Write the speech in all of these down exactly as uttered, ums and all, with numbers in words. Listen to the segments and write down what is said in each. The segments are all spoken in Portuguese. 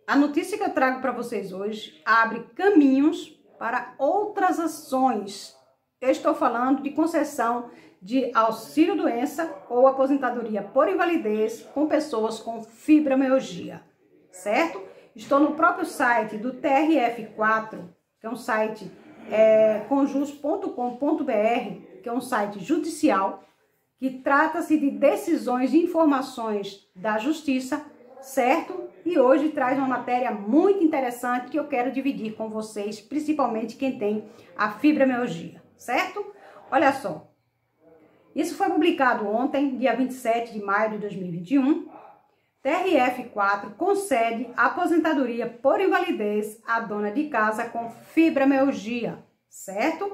A notícia que eu trago para vocês hoje abre caminhos para outras ações. Eu estou falando de concessão de auxílio-doença ou aposentadoria por invalidez com pessoas com fibromialgia, certo? Estou no próprio site do T R F quatro, que é um site é, conjus ponto com ponto br, que é um site judicial, que trata-se de decisões e informações da justiça, certo? E hoje traz uma matéria muito interessante que eu quero dividir com vocês, principalmente quem tem a fibromialgia, certo? Olha só, isso foi publicado ontem, dia vinte e sete de maio de dois mil e vinte e um. T R F quatro concede aposentadoria por invalidez à dona de casa com fibromialgia, certo?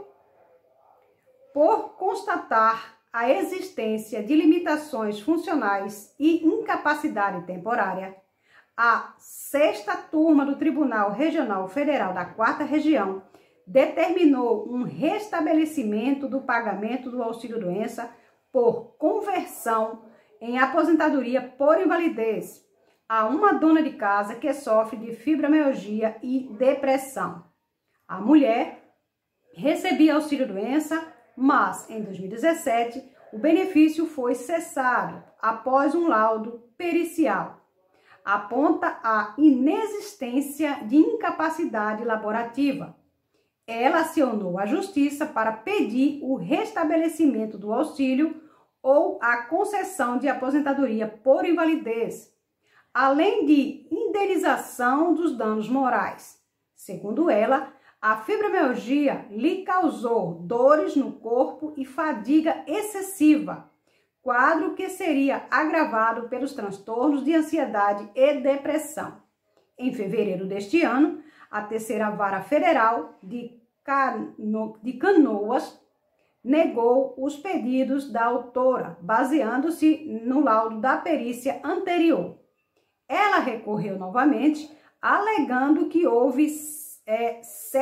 Por constatar a existência de limitações funcionais e incapacidade temporária, a sexta turma do Tribunal Regional Federal da Quarta Região determinou um restabelecimento do pagamento do auxílio-doença por conversão em aposentadoria por invalidez a uma dona de casa que sofre de fibromialgia e depressão. A mulher recebia auxílio-doença, mas em dois mil e dezessete o benefício foi cessado após um laudo pericial. Aponta a inexistência de incapacidade laborativa. Ela acionou a justiça para pedir o restabelecimento do auxílio ou a concessão de aposentadoria por invalidez, além de indenização dos danos morais. Segundo ela, a fibromialgia lhe causou dores no corpo e fadiga excessiva, quadro que seria agravado pelos transtornos de ansiedade e depressão. Em fevereiro deste ano, a terceira vara federal de, Cano, de Canoas negou os pedidos da autora, baseando-se no laudo da perícia anterior. Ela recorreu novamente, alegando que houve é,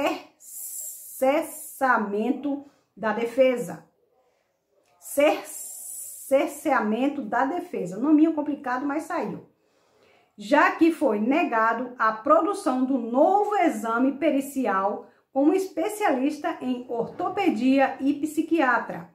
cessamento da defesa. Cerceamento da defesa. Nominho complicado, mas saiu. Já que foi negado a produção do novo exame pericial com um especialista em ortopedia e psiquiatra.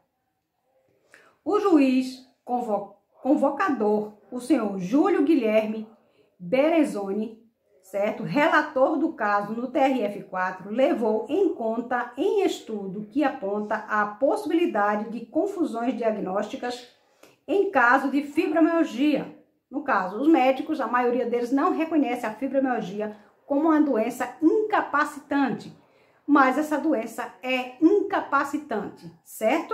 O juiz convo convocador, o senhor Júlio Guilherme Berenzoni, certo? Relator do caso no T R F quatro, levou em conta em estudo que aponta a possibilidade de confusões diagnósticas em caso de fibromialgia. No caso, os médicos, a maioria deles não reconhece a fibromialgia como uma doença incapacitante, mas essa doença é incapacitante, certo?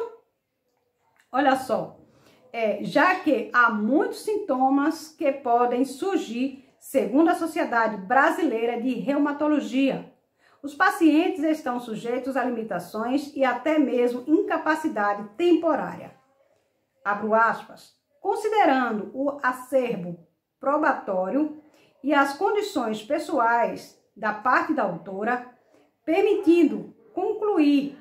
Olha só, é, já que há muitos sintomas que podem surgir, segundo a Sociedade Brasileira de Reumatologia, os pacientes estão sujeitos a limitações e até mesmo incapacidade temporária. Abro aspas. Considerando o acervo probatório e as condições pessoais da parte da autora, permitindo concluir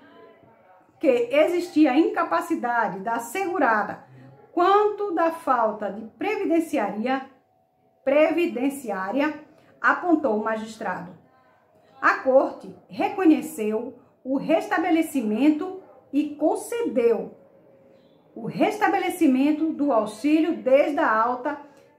que existia incapacidade da segurada quanto da falta de previdenciária, previdenciária, apontou o magistrado. A Corte reconheceu o restabelecimento e concedeu o restabelecimento do auxílio desde a alta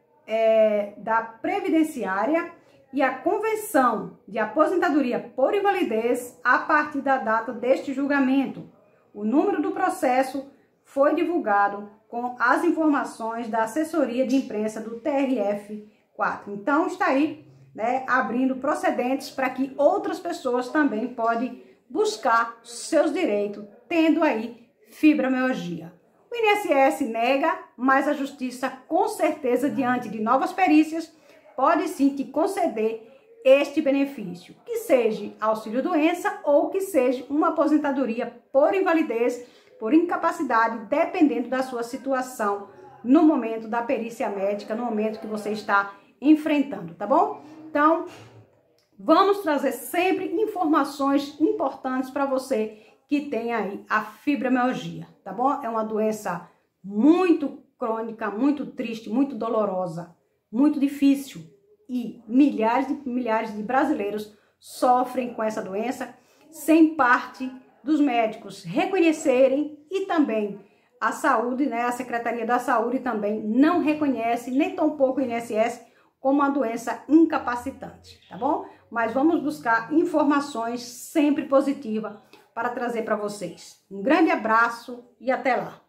é, da previdenciária e a convenção de aposentadoria por invalidez a partir da data deste julgamento. O número do processo foi divulgado com as informações da assessoria de imprensa do T R F quatro. Então, está aí, né, abrindo procedentes para que outras pessoas também podem buscar seus direitos, tendo aí fibromialgia. O I N S S nega, mas a Justiça, com certeza, diante de novas perícias, pode sim te conceder este benefício, que seja auxílio-doença ou que seja uma aposentadoria por invalidez, por incapacidade, dependendo da sua situação no momento da perícia médica, no momento que você está enfrentando, tá bom? Então, vamos trazer sempre informações importantes para você que tem aí a fibromialgia, tá bom? É uma doença muito crônica, muito triste, muito dolorosa, muito difícil, e milhares de milhares de brasileiros sofrem com essa doença sem parte dos médicos reconhecerem, e também a saúde, né, a Secretaria da Saúde também não reconhece, nem tampouco o I N S S, como uma doença incapacitante, tá bom? Mas vamos buscar informações sempre positivas para trazer para vocês. Um grande abraço e até lá!